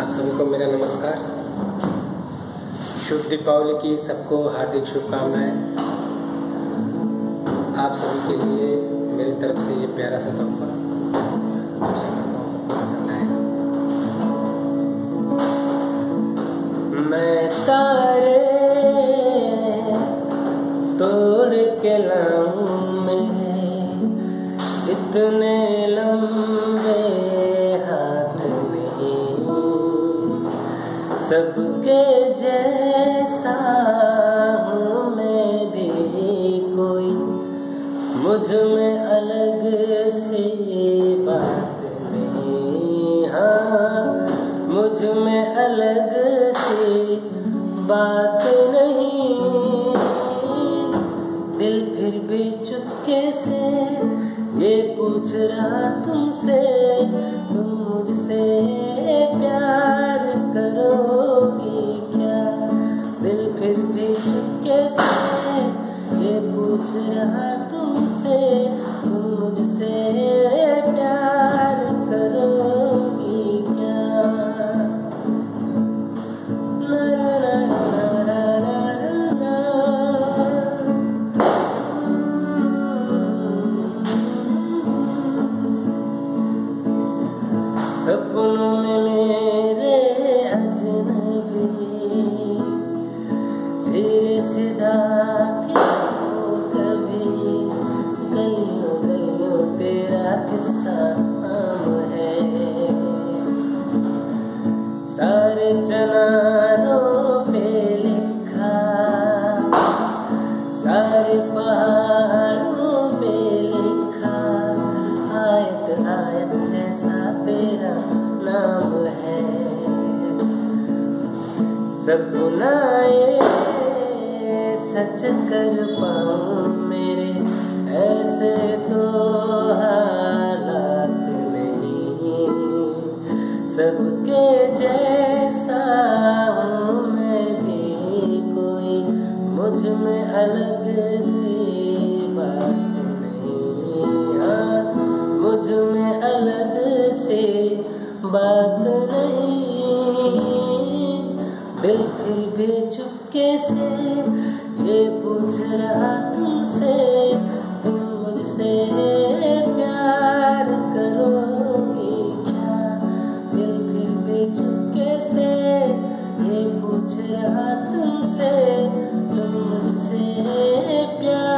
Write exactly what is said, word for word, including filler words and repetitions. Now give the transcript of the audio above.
आप सभी को मेरा नमस्कार। शुभ दीपावली की सबको हार्दिक शुभकामनाएं। आप सभी के लिए मेरी तरफ से ये प्यारा सा तोहफा, आशा करता हूँ सबको पसंद आएगा। मैं तारे तोड़ के लाऊं मेरे इतने लंबे हाथ नहीं, सबके जैसा हूँ मैं भी कोई, मुझ में अलग सी बात नहीं। हाँ, मुझ में अलग सी बात नहीं। दिल फिर भी चुपके से ये पूछ रहा तुमसे, तुम मुझसे प्यार करोगी क्या? दिल फिर भी चुपके से ये पूछ रहा तुमसे, तुम मुझसे प्यार करोगी क्या? ना ना ना ना ना ना। सपनों में मेरे अजनबी तेरे सिदा के हो कभी, गलियों गलियों तेरा किस्सा आम है। सारे चनारों पे लिखा, सारे पहाड़ों पे लिखा, आयत आयत जैसा तेरा नाम है। सब गुनाहे सच कर पाऊं मेरे, ऐसे तो हालात नहीं। सबके जैसा हूँ मैं भी कोई, मुझ में अलग सी बात नहीं। हाँ, मुझ में अलग सी बात नहीं। दिल फिर भी चुपके से ये पूछ रहा तुमसे, तुम मुझसे प्यार करोगी क्या? दिल फिर भी चुपके से ये पूछ रहा तुमसे, तुम मुझसे प्यार